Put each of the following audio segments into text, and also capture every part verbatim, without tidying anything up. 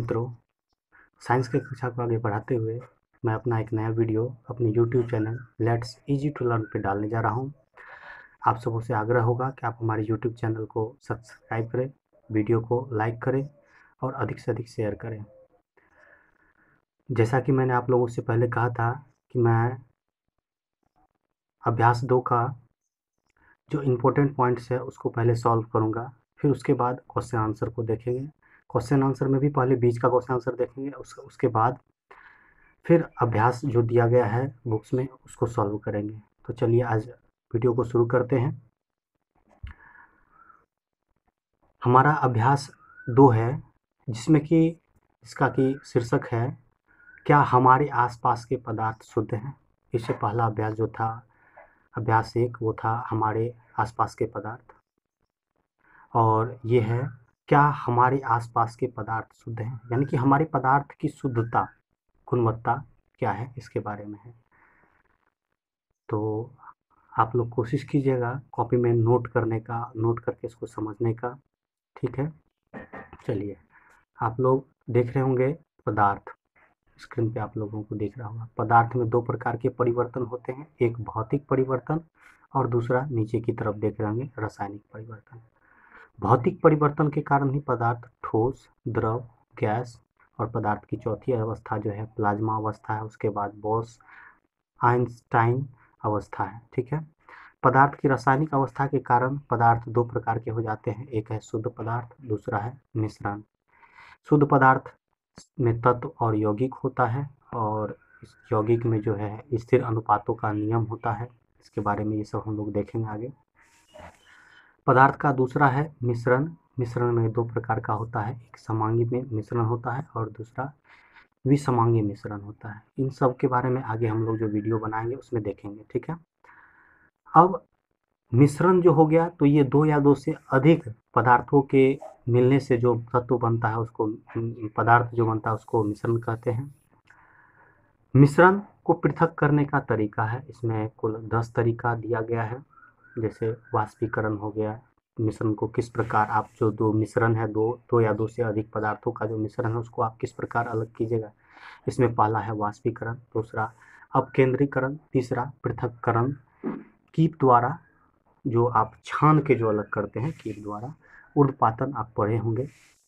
मित्रों, साइंस की कक्षा को आगे बढ़ाते हुए मैं अपना एक नया वीडियो अपने YouTube channel let's easy to learn पे डालने जा रहा हूँ। आप सबों से आग्रह होगा कि आप हमारे यूट्यूब चैनल को सब्सक्राइब करें, वीडियो को लाइक करें और अधिक से अधिक शेयर करें। जैसा कि मैंने आप लोगों से पहले कहा था कि मैं अभ्यास दो का जो इम्पोर्टेंट पॉइंट्स है उसको पहले सॉल्व करूँगा, फिर उसके बाद क्वेश्चन आंसर को देखेंगे। क्वेश्चन आंसर में भी पहले बीच का क्वेश्चन आंसर देखेंगे, उस उसके बाद फिर अभ्यास जो दिया गया है बुक्स में उसको सॉल्व करेंगे। तो चलिए आज वीडियो को शुरू करते हैं। हमारा अभ्यास दो है जिसमें कि इसका कि शीर्षक है क्या हमारे आसपास के पदार्थ शुद्ध हैं। इससे पहला अभ्यास जो था अभ्यास एक वो था हमारे आसपास के पदार्थ, और ये है क्या हमारे आसपास के पदार्थ शुद्ध हैं, यानी कि हमारे पदार्थ की शुद्धता गुणवत्ता क्या है इसके बारे में है। तो आप लोग कोशिश कीजिएगा कॉपी में नोट करने का, नोट करके इसको समझने का, ठीक है। चलिए, आप लोग देख रहे होंगे पदार्थ, स्क्रीन पे आप लोगों को दिख रहा होगा। पदार्थ में दो प्रकार के परिवर्तन होते हैं, एक भौतिक परिवर्तन और दूसरा नीचे की तरफ देख रहे होंगे रासायनिक परिवर्तन। भौतिक परिवर्तन के कारण ही पदार्थ ठोस, द्रव, गैस और पदार्थ की चौथी अवस्था जो है प्लाज्मा अवस्था है, उसके बाद बोस आइंस्टाइन अवस्था है, ठीक है। पदार्थ की रासायनिक अवस्था के कारण पदार्थ दो प्रकार के हो जाते हैं, एक है शुद्ध पदार्थ, दूसरा है मिश्रण। शुद्ध पदार्थ में तत्व और यौगिक होता है, और इस यौगिक में जो है स्थिर अनुपातों का नियम होता है। इसके बारे में ये सब हम लोग देखेंगे आगे। पदार्थ का दूसरा है मिश्रण। मिश्रण में दो प्रकार का होता है, एक समांगी में मिश्रण होता है और दूसरा विसमांगी मिश्रण होता है। इन सब के बारे में आगे हम लोग जो वीडियो बनाएंगे उसमें देखेंगे, ठीक है। अब मिश्रण जो हो गया तो ये दो या दो से अधिक पदार्थों के मिलने से जो तत्व बनता है उसको पदार्थ जो बनता है उसको मिश्रण कहते हैं। मिश्रण को पृथक करने का तरीका है, इसमें कुल दस तरीका दिया गया है। जैसे वाष्पीकरण हो गया, मिश्रण को किस प्रकार आप जो दो मिश्रण है दो दो या दो से अधिक पदार्थों का जो मिश्रण है उसको आप किस प्रकार अलग कीजिएगा। इसमें पहला है वाष्पीकरण, दूसरा अपकेंद्रीकरण, तीसरा पृथक्करण कीप द्वारा, जो आप छान के जो अलग करते हैं कीप द्वारा, ऊर्ध्वपातन आप पढ़े होंगे,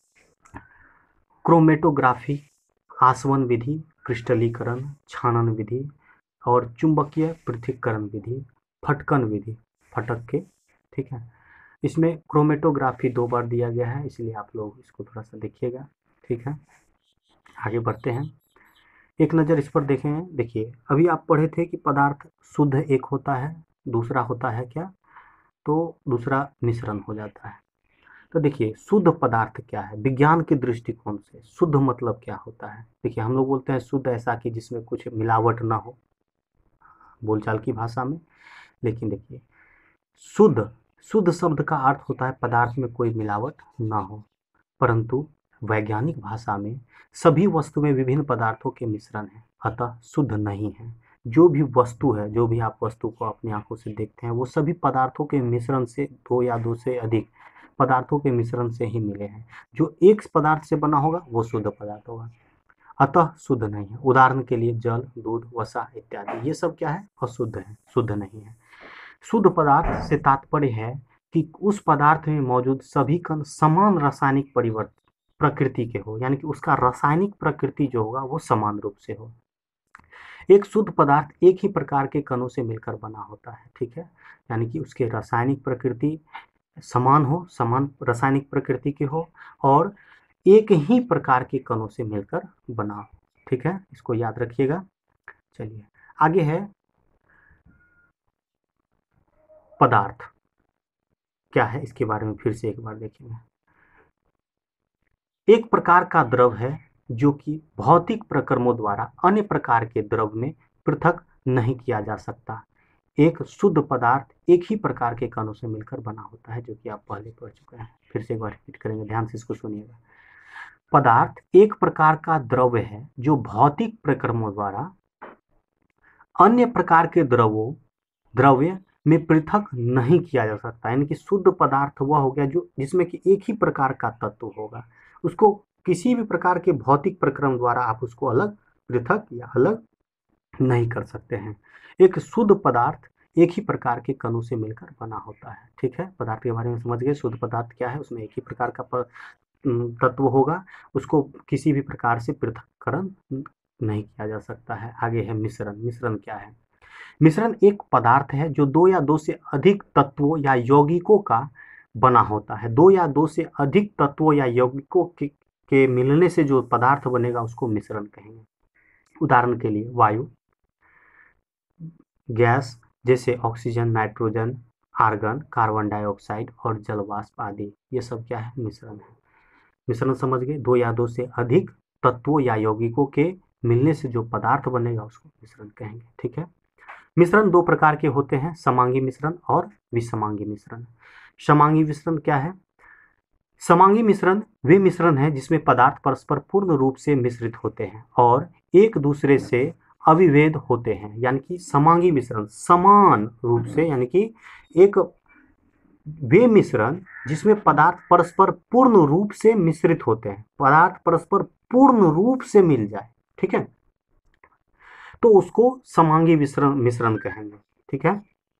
क्रोमेटोग्राफी, आसवन विधि, क्रिस्टलीकरण, छानन विधि और चुंबकीय पृथक्करण विधि, फटकन विधि, फटक के, ठीक है। इसमें क्रोमेटोग्राफी दो बार दिया गया है, इसलिए आप लोग इसको थोड़ा सा देखिएगा, ठीक है। आगे बढ़ते हैं, एक नज़र इस पर देखें। देखिए, अभी आप पढ़े थे कि पदार्थ शुद्ध एक होता है, दूसरा होता है क्या, तो दूसरा मिश्रण हो जाता है। तो देखिए शुद्ध पदार्थ क्या है विज्ञान के दृष्टिकोण से, शुद्ध मतलब क्या होता है। देखिए हम लोग बोलते हैं शुद्ध ऐसा कि जिसमें कुछ मिलावट ना हो, बोलचाल की भाषा में। लेकिन देखिए शुद्ध शुद्ध शब्द का अर्थ होता है पदार्थ में कोई मिलावट ना हो, परंतु वैज्ञानिक भाषा में सभी वस्तुएं विभिन्न पदार्थों के मिश्रण है, अतः शुद्ध नहीं है। जो भी वस्तु है, जो भी आप वस्तु को अपनी आंखों से देखते हैं, वो सभी पदार्थों के मिश्रण से, दो या दो से अधिक पदार्थों के मिश्रण से ही मिले हैं। जो एक पदार्थ से बना होगा वो शुद्ध पदार्थ होगा, अतः शुद्ध नहीं है। उदाहरण के लिए जल, दूध, वसा इत्यादि, ये सब क्या है, अशुद्ध है, शुद्ध नहीं है। शुद्ध पदार्थ से तात्पर्य है कि उस पदार्थ में मौजूद सभी कण समान रासायनिक परिवर्तन प्रकृति के हो, यानी कि उसका रासायनिक प्रकृति जो होगा वो समान रूप से हो। एक शुद्ध पदार्थ एक ही प्रकार के कणों से मिलकर बना होता है, ठीक है, यानी कि उसके रासायनिक प्रकृति समान हो, समान रासायनिक प्रकृति के हो और एक ही प्रकार के कणों से मिलकर बना हो, ठीक है, इसको याद रखिएगा। चलिए आगे है पदार्थ क्या है, इसके बारे में फिर से एक बार देखेंगे। एक प्रकार का द्रव है जो कि भौतिक प्रक्रमों द्वारा अन्य प्रकार के द्रव में पृथक नहीं किया जा सकता। एक शुद्ध पदार्थ एक ही प्रकार के कणों से मिलकर बना होता है, जो कि आप पहले पढ़ चुके हैं, फिर से एक बार रिपीट करेंगे, ध्यान से इसको सुनिएगा। पदार्थ एक प्रकार का द्रव्य है जो भौतिक प्रक्रमों द्वारा अन्य प्रकार के द्रवों द्रव्य में पृथक नहीं किया जा सकता। यानी कि शुद्ध पदार्थ वह हो गया जो जिसमें कि एक ही प्रकार का तत्व होगा, उसको किसी भी प्रकार के भौतिक प्रक्रम द्वारा आप उसको अलग पृथक या अलग नहीं कर सकते हैं। एक शुद्ध पदार्थ एक ही प्रकार के कणों से मिलकर बना होता है। ठीक है, पदार्थ के बारे में समझ गए। शुद्ध पदार्थ क्या है, उसमें एक ही प्रकार का तत्व होगा, उसको किसी भी प्रकार से पृथक्करण नहीं किया जा सकता है। आगे है मिश्रण। मिश्रण क्या है? मिश्रण एक पदार्थ है जो दो या दो से अधिक तत्वों या यौगिकों का बना होता है। दो या दो से अधिक तत्वों या यौगिकों के, के मिलने से जो पदार्थ बनेगा उसको मिश्रण कहेंगे। उदाहरण के लिए वायु, गैस जैसे oxygen, nitrogen, argon, carbon dioxide और जलवाष्प आदि, ये सब क्या है? मिश्रण है। मिश्रण समझ गए? दो या दो से अधिक तत्वों या यौगिकों के मिलने से जो पदार्थ बनेगा उसको मिश्रण कहेंगे। ठीक है। मिश्रण दो प्रकार के होते हैं, समांगी मिश्रण और विषमांगी मिश्रण। समांगी मिश्रण क्या है? समांगी मिश्रण वे मिश्रण है जिसमें पदार्थ परस्पर पूर्ण रूप से मिश्रित होते हैं और एक दूसरे से अविभेद होते हैं। यानी कि समांगी मिश्रण समान रूप से, यानी कि एक वे मिश्रण जिसमें पदार्थ परस्पर पूर्ण रूप से मिश्रित होते हैं, पदार्थ परस्पर पूर्ण रूप से मिल जाए, ठीक है, तो उसको समांगी मिश्रण मिश्रण कहेंगे। ठीक है,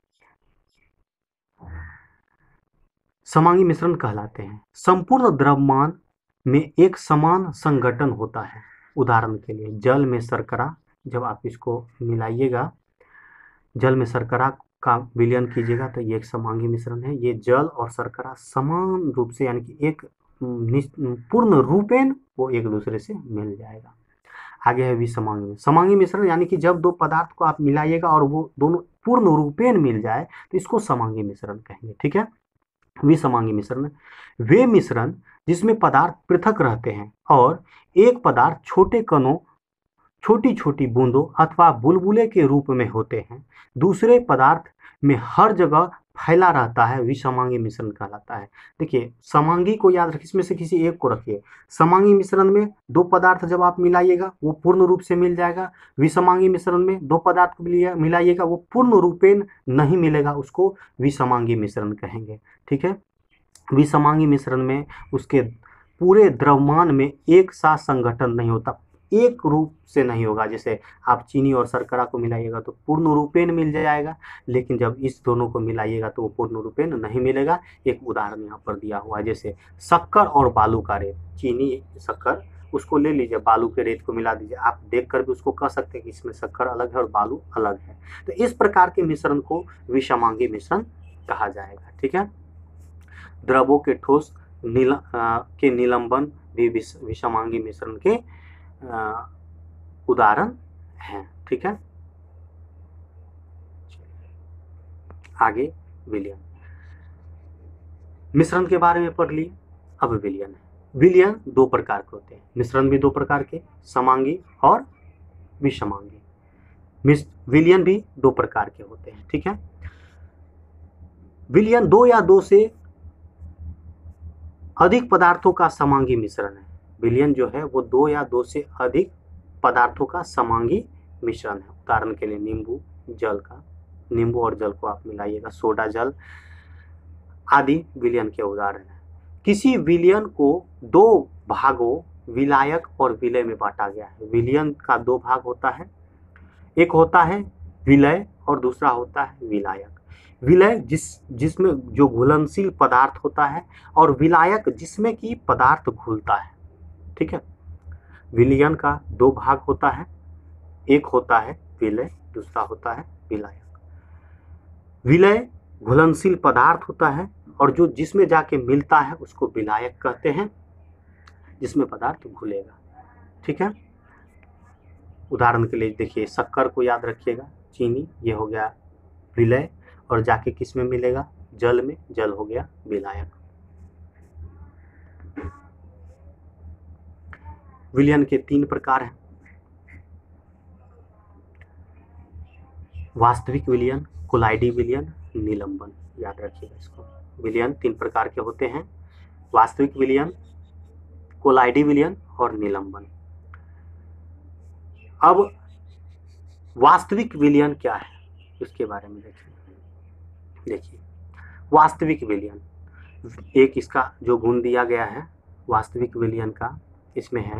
समांगी मिश्रण कहलाते हैं। संपूर्ण द्रव्यमान में एक समान संघटन होता है। उदाहरण के लिए जल में शर्करा, जब आप इसको मिलाइएगा, जल में शर्करा का विलयन कीजिएगा तो ये एक समांगी मिश्रण है। ये जल और शर्करा समान रूप से, यानी कि एक पूर्ण रूपेण वो एक दूसरे से मिल जाएगा। आगे है विषमांगी। समांगी मिश्रण यानी कि जब दो पदार्थ को आप मिलाइएगा और वो दोनों पूर्ण रूपेण मिल जाए तो इसको समांगी मिश्रण कहेंगे। ठीक है। विषमांगी मिश्रण वे मिश्रण जिसमें पदार्थ पृथक रहते हैं और एक पदार्थ छोटे कणों, छोटी छोटी बूंदों अथवा बुलबुले के रूप में होते हैं, दूसरे पदार्थ में हर जगह फैला रहता है, विषमांगी मिश्रण कहलाता है। देखिए समांगी को याद रखिए, इसमें से किसी एक को रखिए। समांगी मिश्रण में दो पदार्थ जब आप मिलाइएगा वो पूर्ण रूप से मिल जाएगा। विषमांगी मिश्रण में दो पदार्थ को मिलाइएगा वो पूर्ण रूपेण नहीं मिलेगा, उसको विषमांगी मिश्रण कहेंगे। ठीक है। विषमांगी मिश्रण में उसके पूरे द्रव्यमान में एक साथ संगठन नहीं होता, एक रूप से नहीं होगा। जैसे आप चीनी और शर्करा को मिलाइएगा तो पूर्ण रूपेण मिल जाएगा, लेकिन जब इस दोनों को मिलाइएगा तो वो पूर्ण रूपेण नहीं मिलेगा। एक उदाहरण यहाँ पर दिया हुआ है, जैसे शक्कर और बालू का रेत। चीनी, शक्कर, उसको ले लीजिए, बालू के रेत को मिला दीजिए, आप देखकर भी उसको कह सकते हैं कि इसमें शक्कर अलग है और बालू अलग है। तो इस प्रकार के मिश्रण को विषमांगी मिश्रण कहा जाएगा। ठीक है। द्रवों के ठोस नील आ, के निलंबन भी विषमांगी मिश्रण के उदाहरण हैं। ठीक है। आगे विलयन। मिश्रण के बारे में पढ़ लिए, अब विलयन है। विलयन दो प्रकार के होते हैं, मिश्रण भी दो प्रकार के, समांगी और विषमांगी। विलयन भी दो प्रकार के होते हैं। ठीक है। विलयन दो या दो से अधिक पदार्थों का समांगी मिश्रण है। विलयन जो है वो दो या दो से अधिक पदार्थों का समांगी मिश्रण है। उदाहरण के लिए नींबू, जल का, नींबू और जल को आप मिलाइएगा, सोडा जल आदि विलयन के उदाहरण है। किसी विलयन को दो भागों विलायक और विलय में बांटा गया है। विलयन का दो भाग होता है, एक होता है विलय और दूसरा होता है विलायक। विलय जिस जिसमें जो घुलनशील पदार्थ होता है और विलायक जिसमें कि पदार्थ घुलता है। ठीक है। विलयन का दो भाग होता है, एक होता है विलय, दूसरा होता है विलायक। विलय घुलनशील पदार्थ होता है और जो जिसमें जाके मिलता है उसको विलायक कहते हैं, जिसमें पदार्थ घुलेगा। ठीक है। उदाहरण के लिए देखिए शक्कर को याद रखिएगा, चीनी, ये हो गया विलय और जाके किस में मिलेगा? जल में, जल हो गया विलायक। विलयन के तीन प्रकार हैं, वास्तविक विलयन, कोलाइडी विलयन, निलंबन। याद रखिएगा इसको। विलयन तीन प्रकार के होते हैं, वास्तविक विलयन, कोलाइडी विलयन और निलंबन। अब वास्तविक विलयन क्या है इसके बारे में देखिए। देखिए वास्तविक विलयन, एक इसका जो गुण दिया गया है वास्तविक विलयन का, इसमें है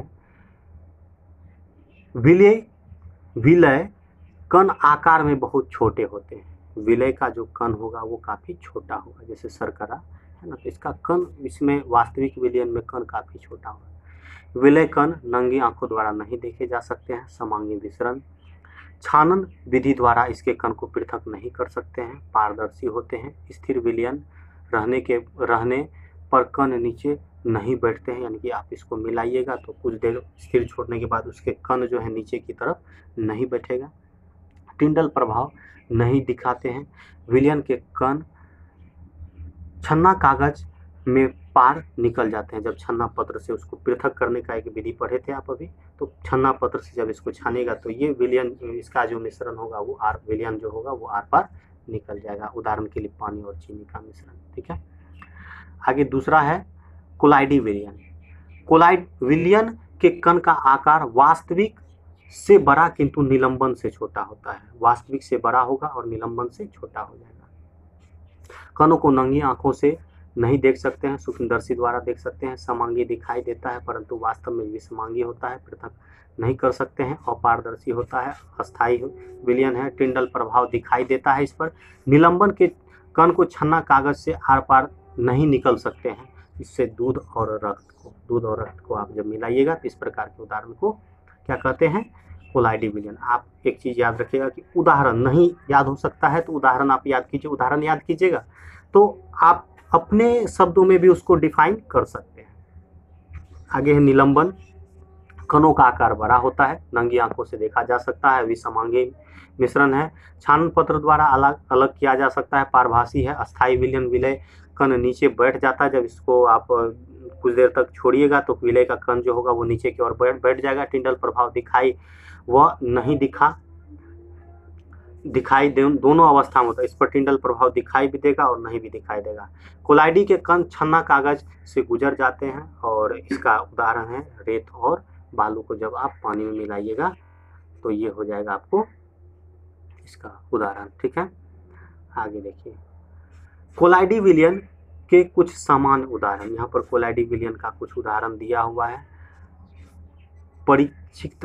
विलय विलय कण आकार में बहुत छोटे होते हैं। विलय का जो कण होगा वो काफ़ी छोटा होगा, जैसे शर्करा है ना, तो इसका कण, इसमें वास्तविक विलयन में कण काफ़ी छोटा होगा। विलय कण नंगी आंखों द्वारा नहीं देखे जा सकते हैं। समांगी विसरण छानन विधि द्वारा इसके कण को पृथक नहीं कर सकते हैं। पारदर्शी होते हैं। स्थिर विलयन रहने के रहने पर कण नीचे नहीं बैठते हैं, यानी कि आप इसको मिलाइएगा तो कुछ देर स्थिर छोड़ने के बाद उसके कण जो है नीचे की तरफ नहीं बैठेगा। टिंडल प्रभाव नहीं दिखाते हैं। विलयन के कण छन्ना कागज में पार निकल जाते हैं। जब छन्ना पत्र से उसको पृथक करने का एक विधि पढ़े थे आप अभी, तो छन्ना पत्र से जब इसको छानेगा तो ये विलयन, इसका जो मिश्रण होगा वो आर विलयन जो होगा वो आर पार निकल जाएगा। उदाहरण के लिए पानी और चीनी का मिश्रण। ठीक है, आगे दूसरा है कोलाइडी विलयन। कोलाइड विलयन के कण का आकार वास्तविक से बड़ा किंतु निलंबन से छोटा होता है। वास्तविक से बड़ा होगा और निलंबन से छोटा हो जाएगा। कणों को नंगी आंखों से नहीं देख सकते हैं, सूक्ष्मदर्शी द्वारा देख सकते हैं। समांगी दिखाई देता है परंतु वास्तव में विषमांगी होता है, पृथक नहीं कर सकते हैं। अपारदर्शी होता है, अस्थायी विलयन है। टिंडल प्रभाव दिखाई देता है इस पर। निलंबन के कण को छन्ना कागज से आर पार नहीं निकल सकते हैं। इससे दूध और रक्त को दूध और रक्त को आप जब मिलाइएगा तो इस प्रकार के उदाहरण को क्या कहते हैं, कोलाइडी विलयन। आप एक चीज़ याद रखिएगा कि उदाहरण नहीं याद हो सकता है तो उदाहरण आप याद कीजिए। उदाहरण याद कीजिएगा तो आप अपने शब्दों में भी उसको डिफाइन कर सकते हैं। आगे है निलंबन। कणों का आकार बड़ा होता है, नंगी आंखों से देखा जा सकता है। विषमांगी मिश्रण है। छानन पत्र द्वारा अलग अलग किया जा सकता है। पारभासी है। अस्थायी विलयन, विलय कण नीचे बैठ जाता है। जब इसको आप कुछ देर तक छोड़िएगा तो विलय का कण जो होगा वो नीचे की ओर बैठ बैठ जाएगा। टिंडल प्रभाव दिखाई वह नहीं दिखा दिखाई दे, दोनों अवस्था में होता है। इस पर टिंडल प्रभाव दिखाई भी देगा और नहीं भी दिखाई देगा। कोलाइडी के कण छन्ना कागज से गुजर जाते हैं और इसका उदाहरण है रेत और बालू को जब आप पानी में मिलाइएगा तो ये हो जाएगा आपको इसका उदाहरण। ठीक है, आगे देखिए कोलाइडी विलयन के कुछ समान उदाहरण। यहाँ पर कोलाइडी विलयन का कुछ उदाहरण दिया हुआ है। परिचित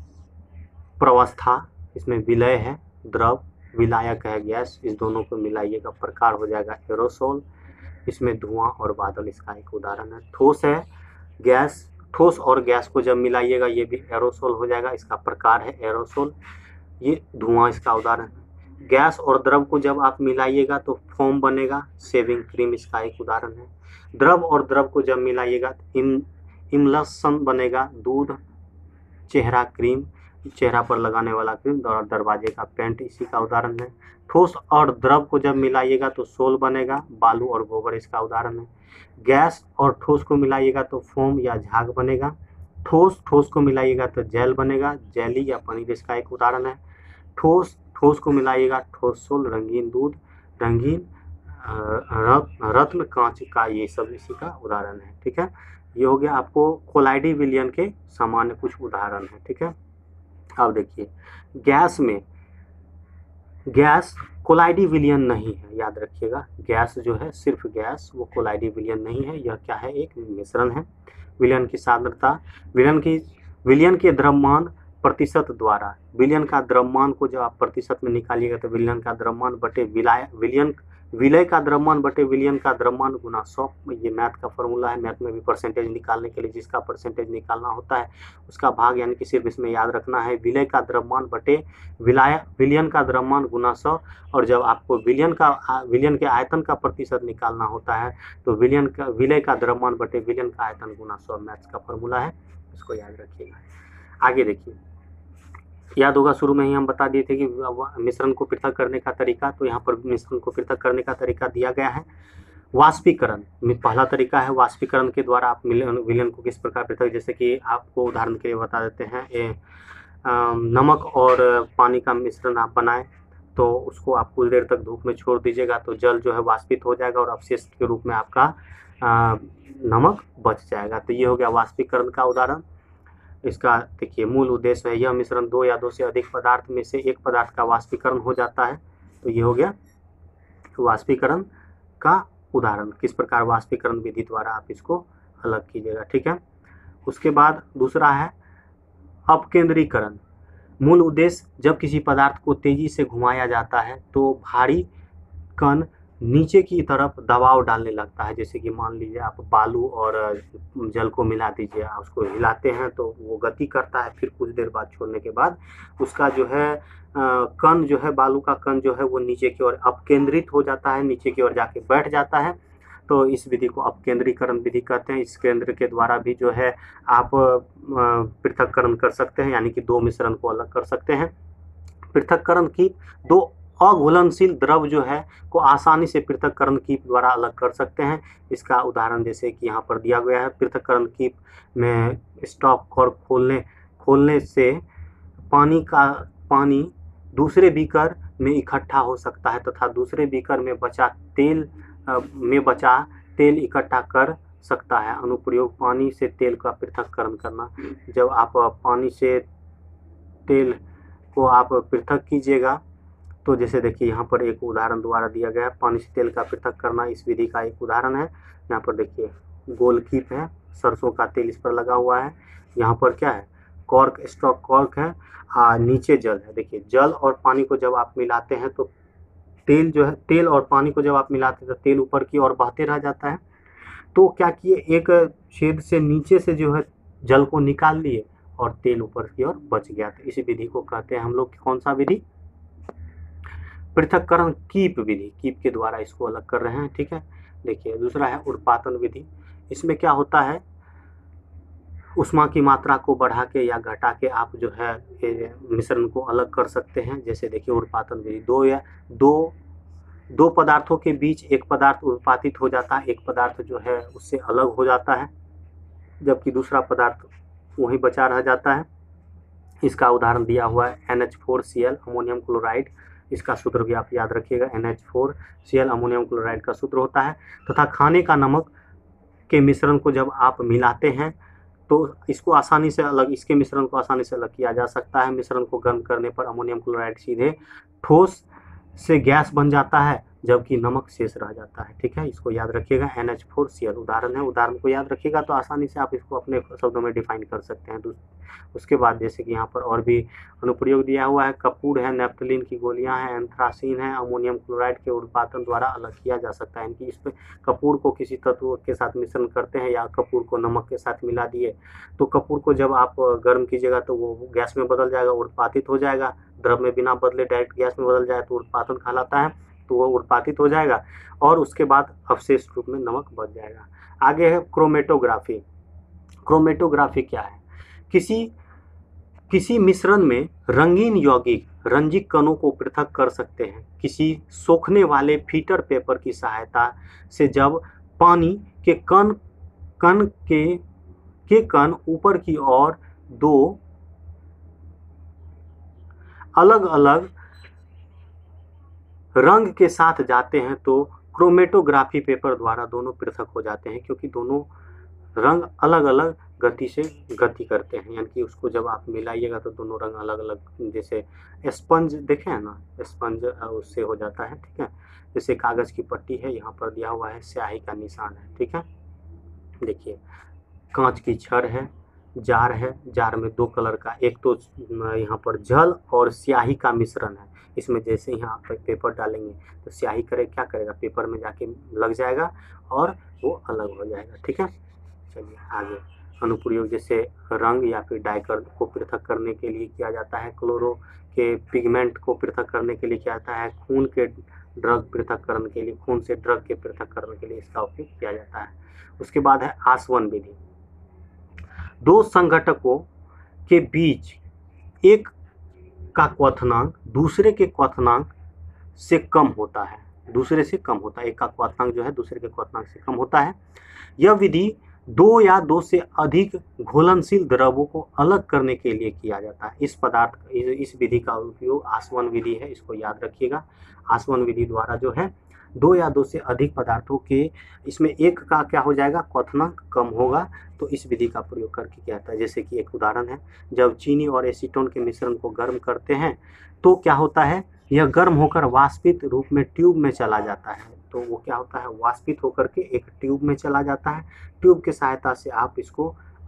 प्रवस्था, इसमें विलय है, द्रव, विलायक है गैस, इस दोनों को मिलाइएगा प्रकार हो जाएगा एरोसोल। इसमें धुआं और बादल इसका एक उदाहरण है। ठोस है, गैस, ठोस और गैस को जब मिलाइएगा ये भी एरोसोल हो जाएगा, इसका प्रकार है एरोसोल। ये धुआं इसका उदाहरण है। गैस और द्रव को जब आप मिलाइएगा तो फोम बनेगा, शेविंग क्रीम इसका एक उदाहरण है। द्रव और द्रव को जब मिलाइएगा तो इम इमल्सन बनेगा, दूध, चेहरा क्रीम, चेहरा पर लगाने वाला क्रीम, और दरवाजे का पेंट इसी का उदाहरण है। ठोस और द्रव को जब मिलाइएगा तो सोल बनेगा, बालू और गोबर इसका उदाहरण है। गैस और ठोस को मिलाइएगा तो फोम या झाग बनेगा। ठोस ठोस को मिलाइएगा तो जेल बनेगा, जेली या पनीर इसका एक उदाहरण है। ठोस ठोस को मिलाइएगा ठोस सोल, रंगीन दूध, रंगीन रत्न, कांच का, ये सब इसी का उदाहरण है। ठीक है, ये हो गया आपको कोलाइडी विलयन के सामान्य कुछ उदाहरण है। ठीक है, अब देखिए गैस में, गैस कोलाइडी विलयन नहीं है, याद रखिएगा। गैस जो है सिर्फ गैस, वो कोलाइडी विलयन नहीं है। यह क्या है, एक मिश्रण है। विलयन की सांद्रता, विलयन की विलयन के द्रव्यमान प्रतिशत द्वारा, विलयन का द्रव्यमान को जब आप प्रतिशत में निकालिएगा तो विलयन का द्रव्यमान बटे विलाय विलयन विलय का द्रव्यमान बटे विलयन का द्रव्यमान गुना सौ। ये मैथ का फॉर्मूला है। मैथ में भी परसेंटेज निकालने के लिए जिसका परसेंटेज निकालना होता है उसका भाग, यानी कि सिर्फ इसमें याद रखना है विलय का द्रव्यमान बटे विलाय विलयन का द्रव्यमान गुना सौ। और जब आपको विलयन का विलयन के आयतन का प्रतिशत निकालना होता है तो विलयन का विलय का द्रव्यमान बटे विलयन का आयतन गुना सौ मैथ्स का फॉर्मूला है, इसको याद रखिएगा। आगे देखिए, याद होगा शुरू में ही हम बता दिए थे कि मिश्रण को पृथक करने का तरीका, तो यहाँ पर मिश्रण को पृथक करने का तरीका दिया गया है। वाष्पीकरण पहला तरीका है। वाष्पीकरण के द्वारा आप विलयन को किस प्रकार पृथक, जैसे कि आपको उदाहरण के लिए बता देते हैं, ए, आ, नमक और पानी का मिश्रण आप बनाएं तो उसको आप कुछ देर तक धूप में छोड़ दीजिएगा तो जल जो है वाष्पित हो जाएगा और अवशिष्ट के रूप में आपका आ, नमक बच जाएगा। तो ये हो गया वाष्पीकरण का उदाहरण। इसका देखिए मूल उद्देश्य है, यह मिश्रण दो या दो से अधिक पदार्थ में से एक पदार्थ का वाष्पीकरण हो जाता है। तो ये हो गया वाष्पीकरण का उदाहरण। किस प्रकार वाष्पीकरण विधि द्वारा आप इसको अलग कीजिएगा। ठीक है, उसके बाद दूसरा है अपकेंद्रीकरण। मूल उद्देश्य, जब किसी पदार्थ को तेजी से घुमाया जाता है तो भारी कण नीचे की तरफ दबाव डालने लगता है। जैसे कि मान लीजिए आप बालू और जल को मिला दीजिए, आप उसको हिलाते हैं तो वो गति करता है, फिर कुछ देर बाद छोड़ने के बाद उसका जो है कण जो है, बालू का कण जो है वो नीचे की ओर अपकेंद्रित हो जाता है, नीचे की ओर जाके बैठ जाता है। तो इस विधि को अपकेंद्रीकरण विधि कहते हैं। इस केंद्र के द्वारा भी जो है आप पृथक्करण कर सकते हैं, यानी कि दो मिश्रण को अलग कर सकते हैं। पृथक्करण की दो अघुलनशील द्रव जो है को आसानी से पृथक्करण कीप द्वारा अलग कर सकते हैं। इसका उदाहरण जैसे कि यहाँ पर दिया गया है। पृथक्करण कीप में स्टॉप कॉर्क खोलने खोलने से पानी का पानी दूसरे बीकर में इकट्ठा हो सकता है तथा दूसरे बीकर में बचा तेल में बचा तेल इकट्ठा कर सकता है। अनुप्रयोग, पानी से तेल का पृथक्करण करना। जब आप पानी से तेल को आप पृथक कीजिएगा तो जैसे देखिए यहाँ पर एक उदाहरण द्वारा दिया गया है, पानी से तेल का पृथक करना इस विधि का एक उदाहरण है। यहाँ पर देखिए गोल कीप है, सरसों का तेल इस पर लगा हुआ है। यहाँ पर क्या है, कॉर्क, स्टॉप कॉर्क है, आ, नीचे जल है। देखिए जल और पानी को जब आप मिलाते हैं तो तेल जो है, तेल और पानी को जब आप मिलाते हैं तो तेल ऊपर की ओर बहते रह जाता है। तो क्या किए, एक छेद से नीचे से जो है जल को निकाल लिए और तेल ऊपर की ओर बच गया। तो इस विधि को कहते हैं हम लोग कौन सा विधि, पृथक्करण कीप विधि। कीप के द्वारा इसको अलग कर रहे हैं, ठीक है। देखिए दूसरा है उर्पातन विधि। इसमें क्या होता है, उष्मा की मात्रा को बढ़ा के या घटा के आप जो है मिश्रण को अलग कर सकते हैं। जैसे देखिए उर्पातन विधि, दो या दो दो पदार्थों के बीच एक पदार्थ उत्पादित हो जाता है, एक पदार्थ जो है उससे अलग हो जाता है, जबकि दूसरा पदार्थ वहीं बचा रह जाता है। इसका उदाहरण दिया हुआ है N H four C L ammonium chloride. इसका सूत्र भी आप याद रखिएगा, N H four C L ammonium chloride का सूत्र होता है। तथा खाने का नमक के मिश्रण को जब आप मिलाते हैं तो इसको आसानी से अलग, इसके मिश्रण को आसानी से अलग किया जा सकता है। मिश्रण को गर्म करने पर अमोनियम क्लोराइड सीधे ठोस से गैस बन जाता है, जबकि नमक शेष रह जाता है, ठीक है। इसको याद रखिएगा, N H four C L उदाहरण है। उदाहरण को याद रखिएगा तो आसानी से आप इसको अपने शब्दों में डिफाइन कर सकते हैं। उसके बाद जैसे कि यहाँ पर और भी अनुप्रयोग दिया हुआ है, कपूर है, नेफ्थलीन की गोलियां हैं, एंथ्रासीन है, अमोनियम क्लोराइड के उत्पादन द्वारा अलग किया जा सकता है। इनकी इसमें कपूर को किसी तत्व के साथ मिश्रण करते हैं या कपूर को नमक के साथ मिला दिए तो कपूर को जब आप गर्म कीजिएगा तो वो गैस में बदल जाएगा, उत्पादित हो जाएगा। द्रव में बिना बदले डायरेक्ट गैस में बदल जाए तो उत्पादन कहलाता है, तो वो उत्पादित हो जाएगा और उसके बाद अवशेष रूप में नमक बच जाएगा। आगे है क्रोमेटोग्राफी। क्रोमेटोग्राफी क्या है, किसी किसी मिश्रण में रंगीन यौगिक रंजित कणों को पृथक कर सकते हैं। किसी सोखने वाले फीटर पेपर की सहायता से जब पानी के कण कण के के कण ऊपर की ओर दो अलग अलग रंग के साथ जाते हैं तो क्रोमेटोग्राफी पेपर द्वारा दोनों पृथक हो जाते हैं, क्योंकि दोनों रंग अलग अलग गति से गति करते हैं। यानी कि उसको जब आप मिलाइएगा तो दोनों रंग अलग अलग, जैसे स्पंज देखे हैं ना, स्पंज उससे हो जाता है, ठीक है। जैसे कागज की पट्टी है, यहाँ पर दिया हुआ है स्याही का निशान है, ठीक है। देखिए कांच की छड़ है, जार है, जार में दो कलर का, एक तो यहाँ पर जल और स्याही का मिश्रण है। इसमें जैसे यहाँ पर पेपर डालेंगे तो स्याही करे क्या करेगा, पेपर में जाके लग जाएगा और वो अलग हो जाएगा, ठीक है। चलिए आगे अनुप्रयोग, जैसे रंग या फिर डाइकर को पृथक करने के लिए किया जाता है, क्लोरो के पिगमेंट को पृथक करने के लिए किया जाता है, खून के ड्रग पृथक्करण के लिए, खून से ड्रग के पृथक्करण के लिए इसका उपयोग किया जाता है। उसके बाद है आसवन विधि। दो संघटकों के बीच एक का क्वथनांक दूसरे के क्वथनांक से कम होता है, दूसरे से कम होता है, एक का क्वथनांक जो है दूसरे के क्वथनांक से कम होता है। यह विधि दो या दो से अधिक घुलनशील द्रवों को अलग करने के लिए किया जाता है। इस पदार्थ इस विधि का उपयोग आसवन विधि है, इसको याद रखिएगा। आसवन विधि द्वारा जो है दो या दो से अधिक पदार्थों के, इसमें एक का क्या हो जाएगा, क्वथनांक कम होगा, तो इस विधि का प्रयोग करके क्या होता है। जैसे कि एक उदाहरण है, जब चीनी और एसीटोन के मिश्रण को गर्म करते हैं तो क्या होता है, यह गर्म होकर वाष्पित रूप में ट्यूब में चला जाता है। तो वो क्या होता है, वाष्पित होकर के एक ट्यूब में चला जाता है। ट्यूब की सहायता से आप इसको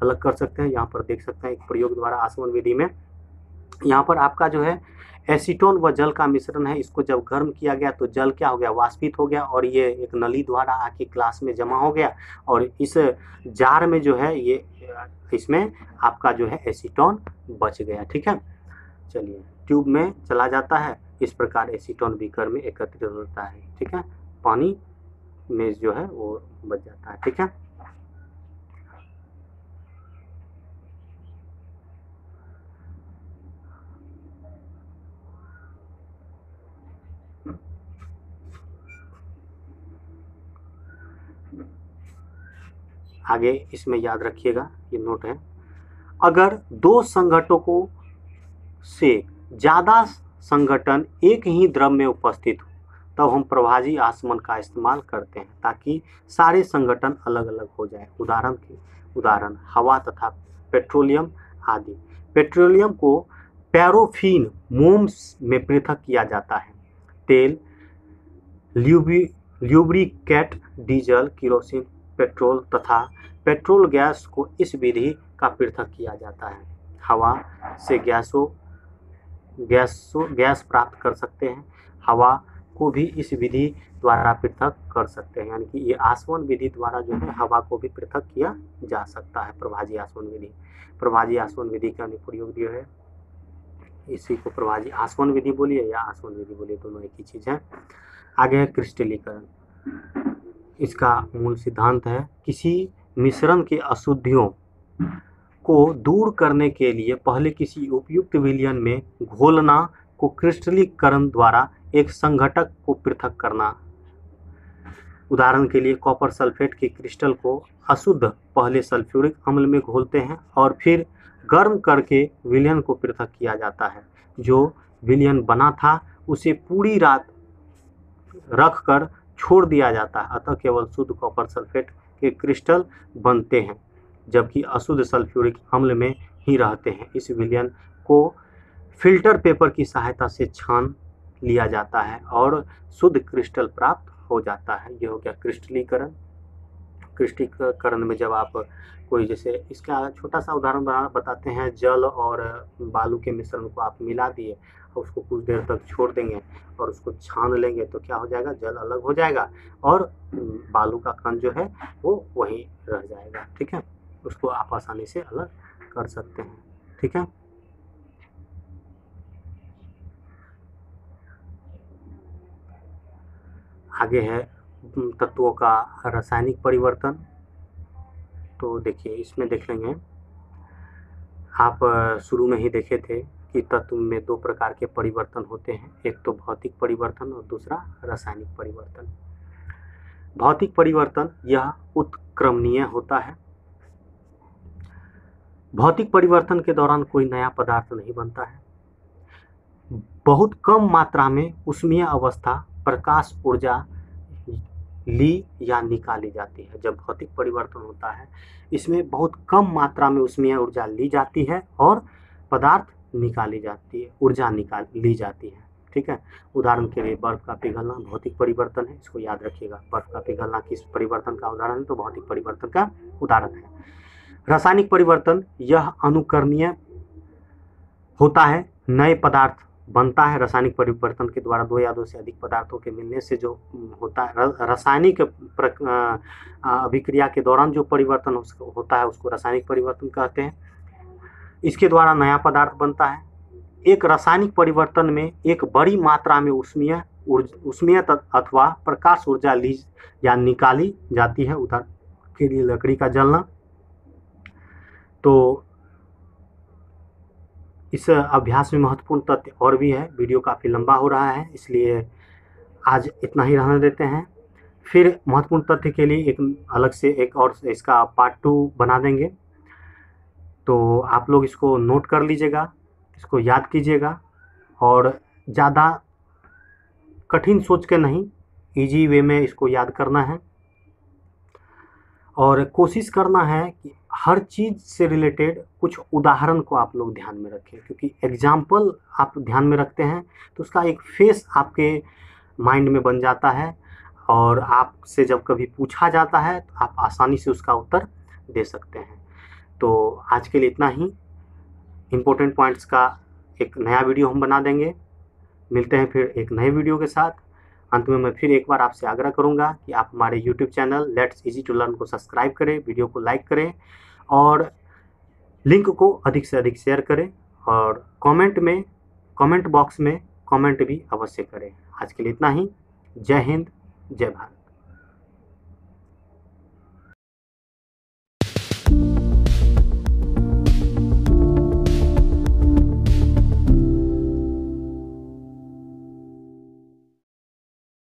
अलग कर सकते हैं। यहाँ पर देख सकते हैं एक प्रयोग द्वारा आसवन विधि में यहाँ पर आपका जो है एसीटोन व जल का मिश्रण है, इसको जब गर्म किया गया तो जल क्या हो गया, वाष्पित हो गया और ये एक नली द्वारा आके ग्लास में जमा हो गया और इस जार में जो है ये इसमें आपका जो है एसीटोन बच गया। ठीक है, चलिए ट्यूब में चला जाता है, इस प्रकार एसीटोन बीकर में एकत्रित होता है। ठीक है, पानी में जो है वो बच जाता है। ठीक है, आगे इसमें याद रखिएगा, ये नोट है, अगर दो संघटकों से ज़्यादा संघटन एक ही द्रव में उपस्थित हो तब हम प्रभाजी आसमन का इस्तेमाल करते हैं ताकि सारे संघटन अलग अलग हो जाए। उदाहरण के उदाहरण हवा तथा पेट्रोलियम आदि। पेट्रोलियम को पैराफिन मोम में पृथक किया जाता है। तेल, lube lubricate, diesel, kerosene, petrol तथा पेट्रोल गैस को इस विधि का पृथक किया जाता है। हवा से गैसों गैसों गैस प्राप्त कर सकते हैं, हवा को भी इस विधि द्वारा पृथक कर सकते हैं, यानी कि ये आसवन विधि द्वारा जो है हवा को भी पृथक किया जा सकता है। प्रभाजी आसवन विधि प्रभाजी आसवन विधि का अनुप्रयोग जो है इसी को प्रभाजी आसवन विधि बोलिए या आसवन विधि बोलिए, दोनों एक ही चीज़ है। आगे है क्रिस्टलीकरण। इसका मूल सिद्धांत है किसी मिश्रण के अशुद्धियों को दूर करने के लिए पहले किसी उपयुक्त विलयन में घोलना को क्रिस्टलीकरण द्वारा एक संघटक को पृथक करना। उदाहरण के लिए कॉपर सल्फेट के क्रिस्टल को अशुद्ध पहले सल्फ्यूरिक अम्ल में घोलते हैं और फिर गर्म करके विलयन को पृथक किया जाता है। जो विलयन बना था उसे पूरी रात रख कर छोड़ दिया जाता है, अतः केवल शुद्ध कॉपर सल्फेट के क्रिस्टल बनते हैं जबकि अशुद्ध सल्फ्यूरिक अम्ल में ही रहते हैं। इस विलयन को फिल्टर पेपर की सहायता से छान लिया जाता है और शुद्ध क्रिस्टल प्राप्त हो जाता है। यह हो गया क्रिस्टलीकरण। क्रिस्टलीकरण में जब आप कोई, जैसे इसका छोटा सा उदाहरण बताते हैं, जल और बालू के मिश्रण को आप मिला दिए और उसको कुछ देर तक छोड़ देंगे और उसको छान लेंगे तो क्या हो जाएगा, जल अलग हो जाएगा और बालू का कण जो है वो वहीं रह जाएगा। ठीक है, उसको आप आसानी से अलग कर सकते हैं। ठीक है, आगे है तत्वों का रासायनिक परिवर्तन। तो देखिए इसमें देख लेंगे, आप शुरू में ही देखे थे कि तत्व में दो प्रकार के परिवर्तन होते हैं, एक तो भौतिक परिवर्तन और दूसरा रासायनिक परिवर्तन। भौतिक परिवर्तन यह उत्क्रमणीय होता है। भौतिक परिवर्तन के दौरान कोई नया पदार्थ नहीं बनता है, बहुत कम मात्रा में ऊष्मीय अवस्था प्रकाश ऊर्जा ली या निकाली जाती है। जब भौतिक परिवर्तन होता है इसमें बहुत कम मात्रा में ऊष्मीय ऊर्जा ली जाती है और पदार्थ निकाली जाती है, ऊर्जा निकाल ली जाती है। ठीक है, उदाहरण के लिए बर्फ का पिघलना भौतिक परिवर्तन है, इसको याद रखिएगा। बर्फ का पिघलना किस परिवर्तन का उदाहरण है, तो भौतिक परिवर्तन का उदाहरण है। रासायनिक परिवर्तन यह अनुकरणीय होता है, नए पदार्थ बनता है। रासायनिक परिवर्तन के द्वारा दो या दो से अधिक पदार्थों के मिलने से जो होता है, रासायनिक अभिक्रिया के दौरान जो परिवर्तन होता है उसको रासायनिक परिवर्तन कहते हैं। इसके द्वारा नया पदार्थ बनता है। एक रासायनिक परिवर्तन में एक बड़ी मात्रा में ऊष्मीय ऊष्मीय अथवा प्रकाश ऊर्जा ली या निकाली जाती है। उदाहरण के लिए लकड़ी का जलना। तो इस अभ्यास में महत्वपूर्ण तथ्य और भी है, वीडियो काफ़ी लंबा हो रहा है इसलिए आज इतना ही रहने देते हैं। फिर महत्वपूर्ण तथ्य के लिए एक अलग से एक और इसका पार्ट टू बना देंगे, तो आप लोग इसको नोट कर लीजिएगा, इसको याद कीजिएगा और ज़्यादा कठिन सोच के नहीं, इजी वे में इसको याद करना है और कोशिश करना है कि हर चीज़ से रिलेटेड कुछ उदाहरण को आप लोग ध्यान में रखें, क्योंकि एग्जाम्पल आप ध्यान में रखते हैं तो उसका एक फेस आपके माइंड में बन जाता है और आपसे जब कभी पूछा जाता है तो आप आसानी से उसका उत्तर दे सकते हैं। तो आज के लिए इतना ही। इम्पोर्टेंट पॉइंट्स का एक नया वीडियो हम बना देंगे। मिलते हैं फिर एक नए वीडियो के साथ। अंत में मैं फिर एक बार आपसे आग्रह करूंगा कि आप हमारे YouTube channel let's easy to learn को सब्सक्राइब करें, वीडियो को लाइक करें और लिंक को अधिक से अधिक शेयर करें और कमेंट में कमेंट बॉक्स में कमेंट भी अवश्य करें। आज के लिए इतना ही। जय हिंद, जय भारत।